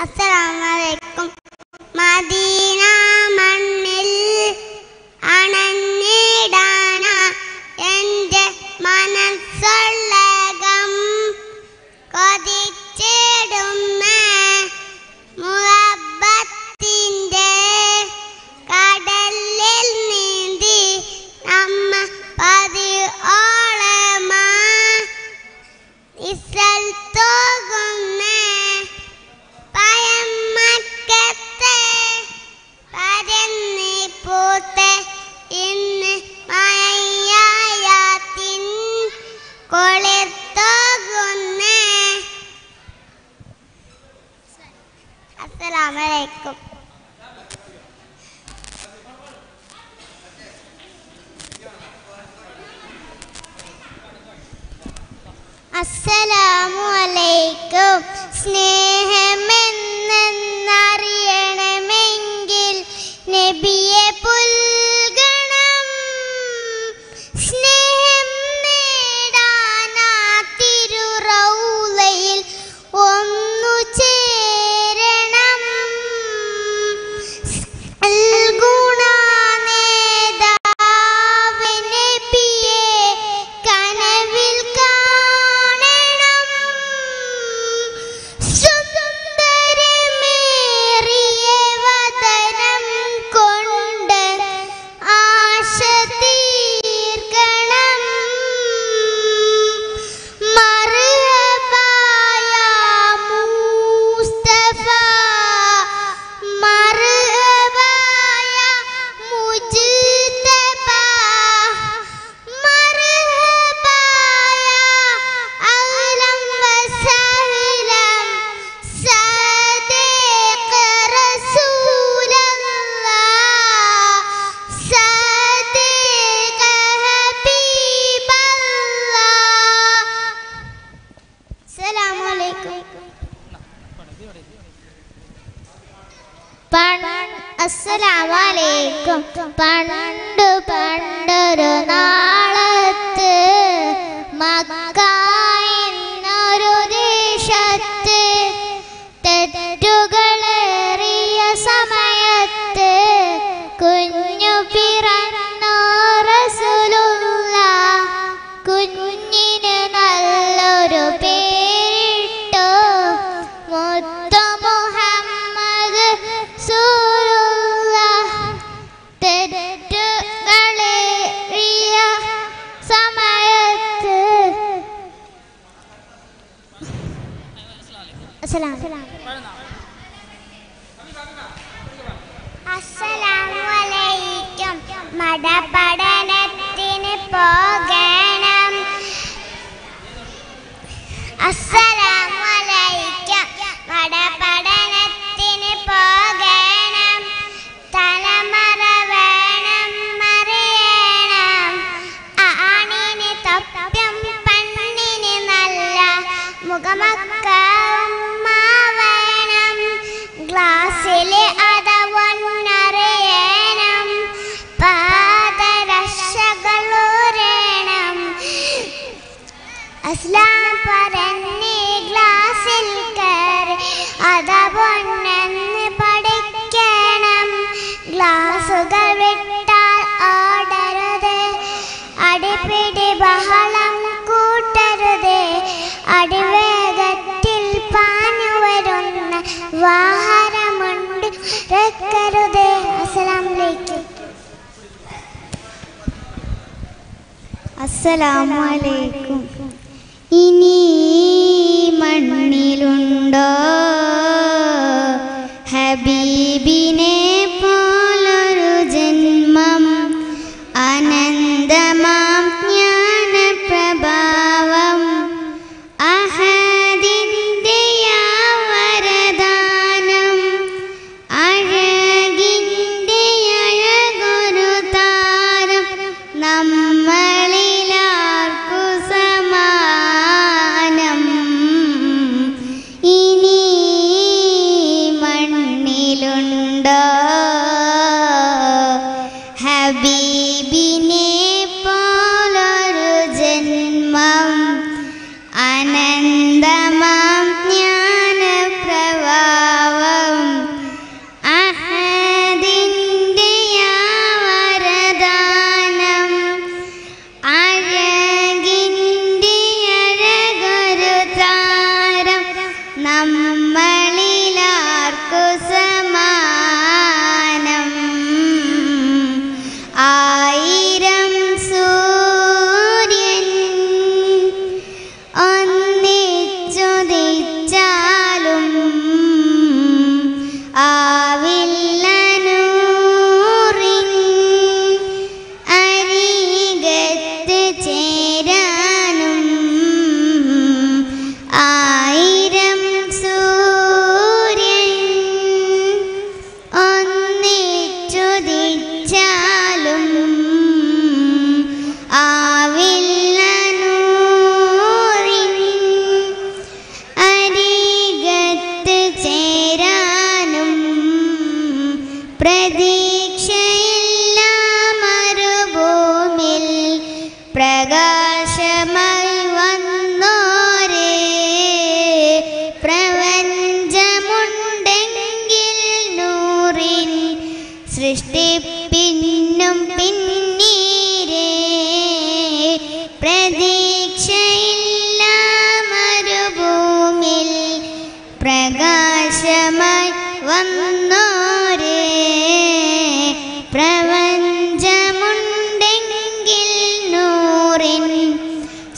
അസ്സലാമലൈക്കും. മദീന മണ്ണിൽ അണഞ്ഞിടാന എൻ്റെ മനസ്സുള്ളകം കൊതിച്ചിടുന്നേ മുഹബ്ബത്തിൻ്റെ കടലിൽ നീന്തി നമ്മ പതിയോളമാ ഇസൽത്തോകുന്നേ പയമ്മക്കത്തെ പരന്നി പൂത്തെ ഇന്ന് മയ്യായാത്തിൻ കൊളിർത്തോകുന്നേ. അസ്സലാമലൈക്കും. അസ്സലാമുഅലൈക്കും. സ്നേഹമെന്നറിയണമെങ്കിൽ നബിയെ പുൽകണം. സ്നേഹം നേടാനാ തിരുറൗളയിൽ ഒന്നു ചേരണം. ഗുണനേതാവ് നബിയെ കനവിൽ കാണണം. സുന്ദരമേറിയ വദനം കൊണ്ട് ആശ തീർക്കണം. മർഹബായ മുസ്തഫ, മർഹബായ മുജ്തബ, മർഹബായ അഹ്ലൻ വസഹ്ലൻ സദീഖ് റസൂലല്ലാഹ്, സദീഖ് ഹബീബല്ലാഹ്. അസ്സലാമു അലൈക്കും. അസ്സലാമലൈക്കും. പണ്ട് പണ്ടൊരു നാളത്ത് മക്ക എന്നൊരു ദേശത്ത് തെറ്റുകളേറിയ സമയത്ത് കുഞ്ഞു പിറന്നു റസൂലുള്ളാഹ്. കുഞ്ഞിന് നല്ലൊരു പേരിട്ടു മുത്തു മുഹമ്മദ് റസൂലുള്ളാഹ്. തെറ്റുകളേറിയ സമയത്ത് അസ്സലാമുഅലൈക്കും. മതപഠനത്തിന് പോകണം. അസ്സലാമുഅലൈക്കും. മതപഠനത്തിന് പോകണം. തലമറ വേണം അറിയണം. ആണിന് തൊപ്പ്യം പെണ്ണിന് നല്ല മുഖമൊക്ക വേണം. ഗ്ലാസ്സിൽ അതവൊന്നറിയണം. പാദരക്ഷകളൂരണം. അസ്ലാം പറഞ്ഞ് ഗ്ലാസ്സിൽ കയറി അതവൊന്നെന്ന് പഠിക്കണം. ഗ്ലാസുകൾ വിട്ടാൽ ഓടരുത്. അടിപിടി ബഹളം കൂട്ടരുത്. അടിവേഗത്തിൽ പാഞ്ഞു വരുന്ന വാഹനമുണ്ട് വെക്കരുത്. അസ്സലാമലൈക്കും. അസ്സലാമലൈക്കും. ഇനി മണ്ണിലുണ്ടോ ഹബീബിനെ പോലൊരു ജന്മം? അനന്തമാം ജ്ഞാനപ്രഭാവം അഹദിന്റെ വരദാനം. അഴകിന്റെ അഴകൊരു താരം നമ്മളിലാർക്കു സമാനം. ഇനി മണ്ണിലുണ്ടോ ഹബീബിനെ പോലൊരു ജന്മം? അനന്തമാം ജ്ഞാനപ്രഭാവം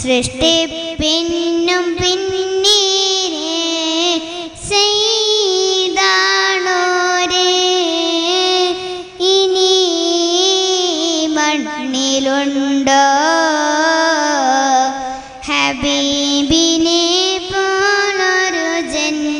സൃഷ്ടിപ്പിന്നും പിന്നീരേ ചെയ്താണോരേ ഇനി മണ്ണിലുണ്ടോ ഹബീബിനെ പോലൊരു ജന്മ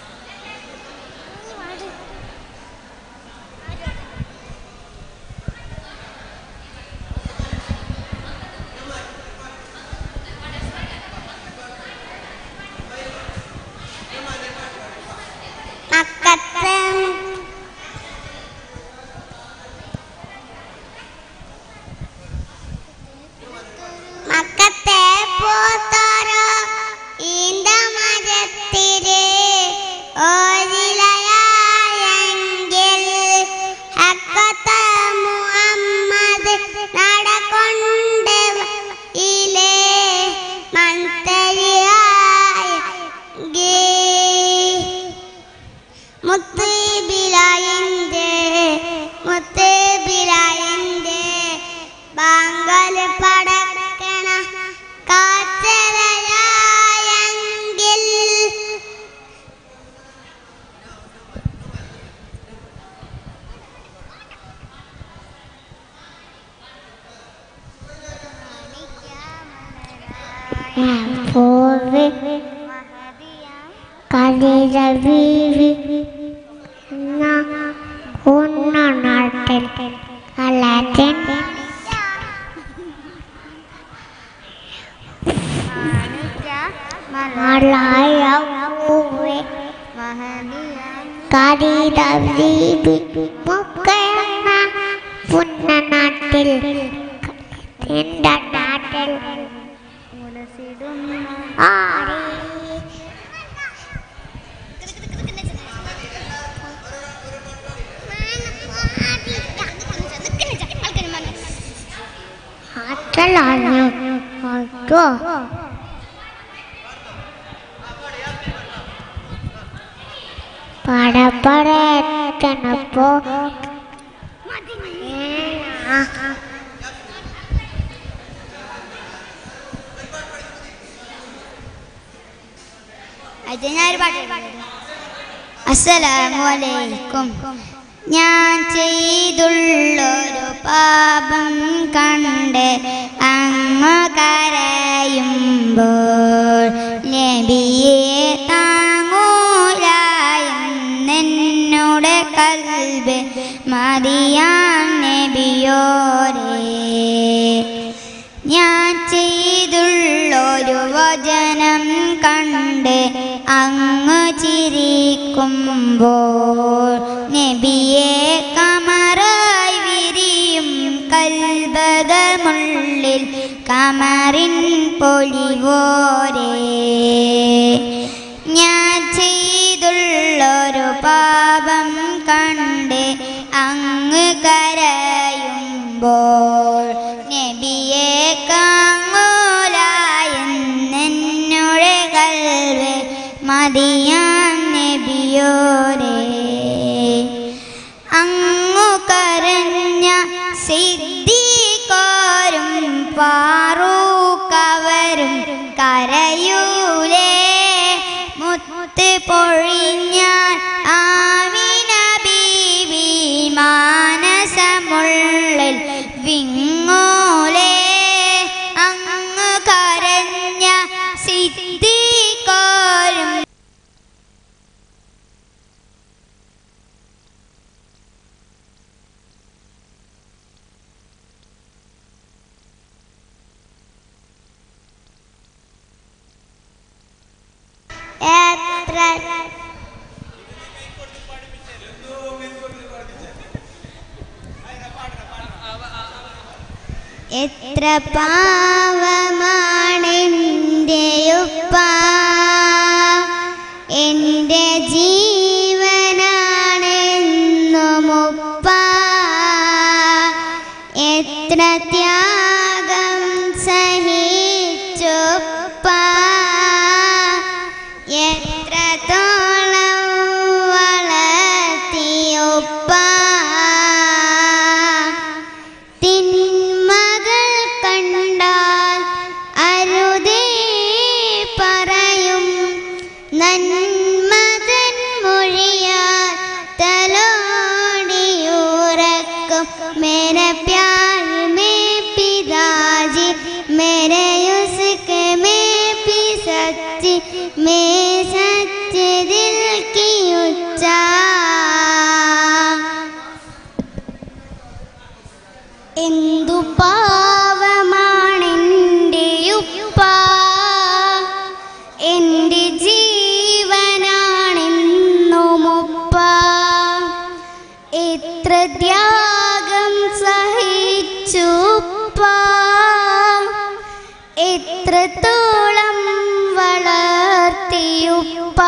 മക്കത്തെ പോത്താരോ ഈന്ത മരത്തിരെ ഓരിലയായെങ്കിൽ ഹക്കത്ത മുഹമ്മദ് നടകൊണ്ട് ഇലേ മന്ത്രിയായി മുത്തുബിലായിന്റെ ബാങ്കൽ പടക്കണ കാറ്റരയായെങ്കിൽ നാട്ടിൽ കലാറ്റിൻ പുന്നനാട്ടിൽ എന്റെ നാട്ടിൽ ആടി ആറ്റലാഞ്ഞു ആട്ടോ പടപ്പടത്തണപ്പോ അസ്സലാമു അലൈക്കും. ഞാൻ ചെയ്തുള്ളൊരു പാപം കണ്ട് അങ്ങ് കരയുമ്പോൾ നബിയെ താങ്ങൂലായെന്നോട് കൽബ് മതിയാൻ നബിയോരേ. ഞാൻ ചെയ്തുള്ളൊരു വചനം കണ്ട് അങ്ങ് ചിരിക്കുമ്പോൾ നബിയെ കമറായി വിരിയും കൽബകമുള്ളിൽ കമറിൻ പൊലിവോരേ. ഞാൻ ചെയ്തുള്ളൊരു പാപം കണ്ട് അങ്ങ് കരയുമ്പോൾ നബിയെ കാങ്ങൂലായെന്നോട് കൽബ് മതിയാൻ നബിയോരേ. അങ്ങു കരഞ്ഞ സിദ്ദീഖോരും ഫാറൂഖവരും കരയൂലേ. മുത്ത് പൊഴിഞ്ഞാൽ ആമിന ബീവി മാനസമുള്ളിൽ വിങ്ങോലേ. അങ്ങ് കരഞ്ഞ സിദ്ദീഖോരും എത്ര പാവമാണെൻ്റെ ഉപ്പ, എൻ്റെ ജീവനാണെന്നും ഉപ്പ. എത്ര ത്യാഗം സഹിച്ചുപ്പ, എത്രത്തോളം വളർത്തിയുപ്പ. തിന്മകൾ കണ്ടാൽ അരുത് എന്തു പാവമാണെൻ്റെ ഉപ്പ, എൻ്റെ ജീവനാണെന്നുമുപ്പ. എത്ര ത്യാഗം സഹിച്ചുപ്പ, എത്രത്തോളം വളർത്തിയുപ്പ.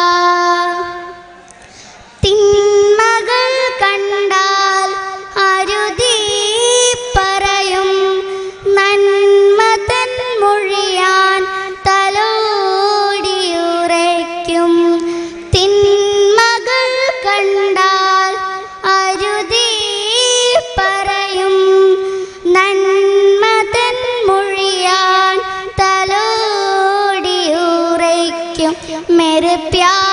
തിന്മകൾ കണ്ടാൽ അരുതീ പറയും, നന്മ തൻ മൊഴിയാൻ തലോടിയുറയ്ക്കും. തിന്മകൾ കണ്ടാൽ അരുതീ പറയും, നന്മ തൻ മൊഴിയാൻ തലോടിയുറയ്ക്കും. मेरे प्यार